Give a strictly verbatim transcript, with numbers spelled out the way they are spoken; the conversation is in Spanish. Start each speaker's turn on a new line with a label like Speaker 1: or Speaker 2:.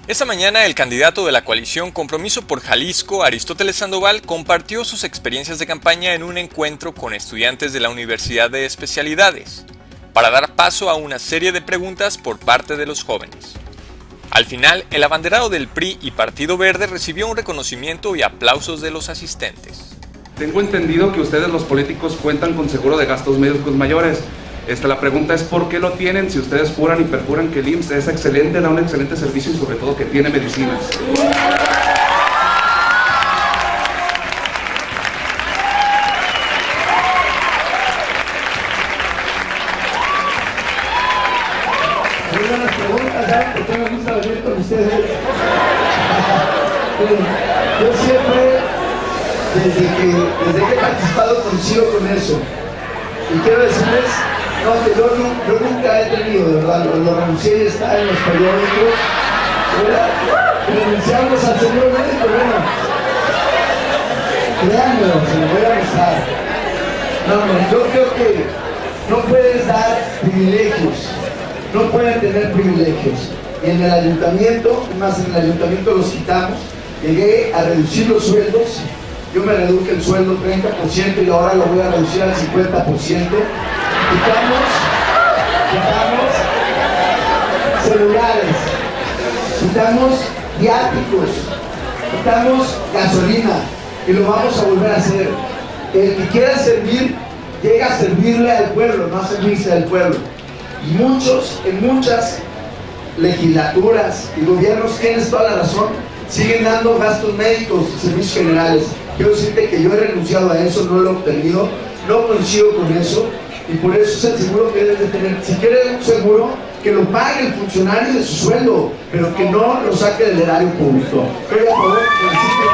Speaker 1: Esta mañana el candidato de la coalición Compromiso por Jalisco, Aristóteles Sandoval, compartió sus experiencias de campaña en un encuentro con estudiantes de la Universidad de Especialidades, para dar paso a una serie de preguntas por parte de los jóvenes. Al final, el abanderado del P R I y Partido Verde recibió un reconocimiento y aplausos de los asistentes.
Speaker 2: Tengo entendido que ustedes los políticos cuentan con seguro de gastos médicos mayores. Esta, la pregunta es ¿por qué lo tienen si ustedes juran y perjuran que el I M S S es excelente, da un excelente servicio y sobre todo que tiene medicinas?
Speaker 3: Muy buenas preguntas, ¿saben por qué me gusta venir con ustedes? Yo siempre, desde que, desde que he participado, coincido con eso. Y quiero decirles, no, que yo, yo nunca he tenido, de verdad, lo, lo renuncié y está en los periódicos. Renunciamos al señor médico, bueno. Créanmelo, se lo voy a mostrar. No, no, yo creo que no puedes dar privilegios. No pueden tener privilegios. Y en el ayuntamiento, más en el ayuntamiento los quitamos, llegué a reducir los sueldos. Yo me reduje el sueldo treinta por ciento y ahora lo voy a reducir al cincuenta por ciento. Quitamos, quitamos celulares, quitamos viáticos, quitamos gasolina y lo vamos a volver a hacer. El que quiera servir, llega a servirle al pueblo, no a servirse al pueblo. Y muchos, en muchas legislaturas y gobiernos, tienes toda la razón, siguen dando gastos médicos y servicios generales. Quiero decirte que yo he renunciado a eso, no lo he obtenido, no coincido con eso y por eso es el seguro que debes de tener. Si quieres un seguro, que lo pague el funcionario de su sueldo, pero que no lo saque del erario público. Estoy a favor del